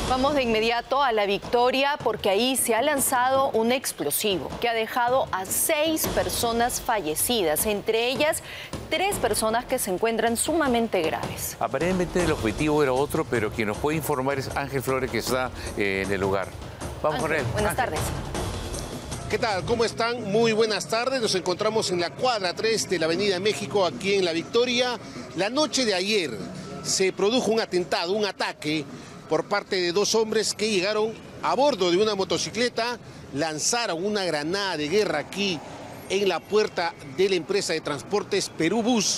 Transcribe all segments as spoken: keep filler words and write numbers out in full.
Vamos de inmediato a La Victoria porque ahí se ha lanzado un explosivo que ha dejado a seis personas fallecidas, entre ellas tres personas que se encuentran sumamente graves. Aparentemente el objetivo era otro, pero quien nos puede informar es Ángel Flores, que está eh, en el lugar. Vamos Ángel, con él. Buenas Ángel. tardes. ¿Qué tal? ¿Cómo están? Muy buenas tardes. Nos encontramos en la cuadra tres de la Avenida México, aquí en La Victoria. La noche de ayer se produjo un atentado, un ataque por parte de dos hombres que llegaron a bordo de una motocicleta, lanzaron una granada de guerra aquí en la puerta de la empresa de transportes Perú Bus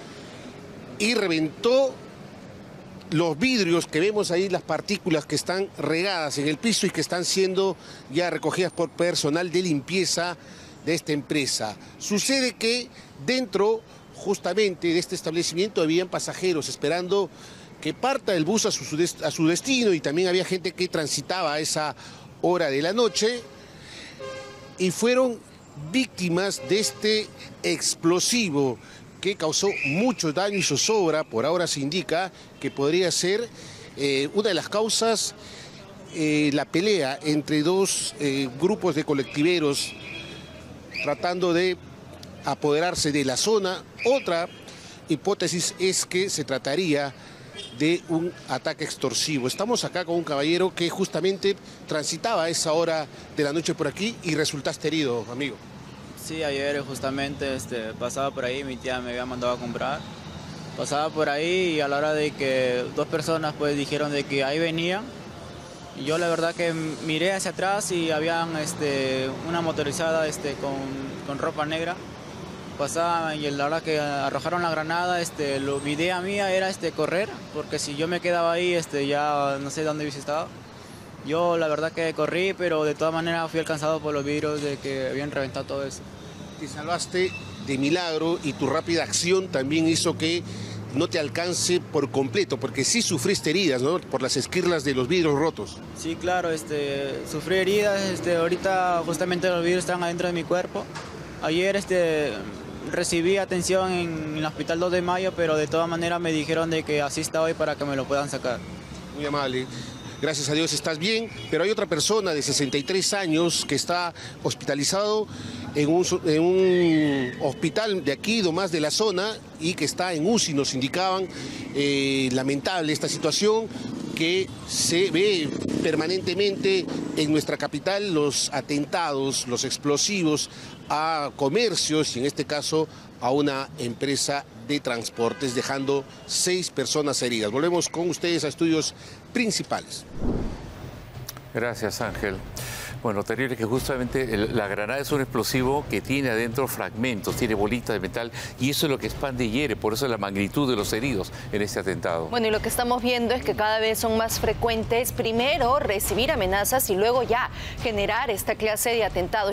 y reventó los vidrios que vemos ahí, las partículas que están regadas en el piso y que están siendo ya recogidas por personal de limpieza de esta empresa. Sucede que dentro justamente de este establecimiento habían pasajeros esperando que parta el bus a su, a su destino, y también había gente que transitaba a esa hora de la noche y fueron víctimas de este explosivo que causó mucho daño y zozobra. Por ahora se indica que podría ser eh, una de las causas eh, la pelea entre dos eh, grupos de colectiveros tratando de apoderarse de la zona. Otra hipótesis es que se trataría de un ataque extorsivo. Estamos acá con un caballero que justamente transitaba a esa hora de la noche por aquí y resultaste herido, amigo. Sí, ayer justamente este, pasaba por ahí, mi tía me había mandado a comprar. Pasaba por ahí y a la hora de que dos personas pues dijeron de que ahí venían. Y yo la verdad que miré hacia atrás y habían este, una motorizada este, con, con ropa negra. Pasaban y la hora que arrojaron la granada, este, lo, mi idea mía era este, correr, porque si yo me quedaba ahí este, ya no sé dónde hubiese estado. Yo la verdad que corrí, pero de todas maneras fui alcanzado por los vidrios de que habían reventado todo eso. Te salvaste de milagro y tu rápida acción también hizo que no te alcance por completo, porque sí sufriste heridas, ¿no? Por las esquirlas de los vidrios rotos. Sí, claro, este, sufrí heridas, este, ahorita justamente los vidrios están adentro de mi cuerpo. Ayer este, recibí atención en el Hospital dos de mayo, pero de todas maneras me dijeron de que asista hoy para que me lo puedan sacar. Muy amable. Gracias a Dios estás bien, pero hay otra persona de sesenta y tres años que está hospitalizado en un, en un hospital de aquí, nomás de la zona, y que está en U C I. Nos indicaban, eh, lamentable esta situación que se ve permanentemente en nuestra capital, los atentados, los explosivos a comercios y en este caso a una empresa de transportes, dejando seis personas heridas. Volvemos con ustedes a estudios principales. Gracias, Ángel. Bueno, terrible que justamente el, la granada es un explosivo que tiene adentro fragmentos, tiene bolitas de metal, y eso es lo que expande y hiere, por eso es la magnitud de los heridos en este atentado. Bueno, y lo que estamos viendo es que cada vez son más frecuentes, primero recibir amenazas y luego ya generar esta clase de atentados.